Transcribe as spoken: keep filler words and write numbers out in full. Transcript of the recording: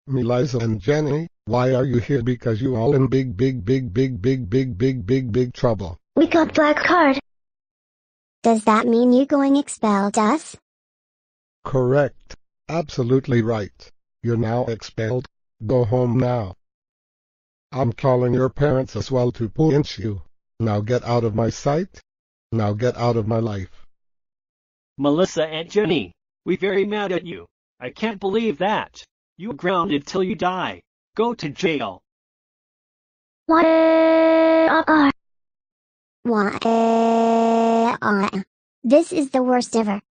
Melissa and Jenny, why are you here? Because you all in big big big big big big big big big trouble. We got black card. Does that mean you going expelled us? Correct. Absolutely right. You're now expelled. Go home now. I'm calling your parents as well to pinch you. Now get out of my sight. Now get out of my life. Melissa and Jenny, we're very mad at you. I can't believe that. You're grounded till you die. Go to jail. What? Why? This is the worst ever.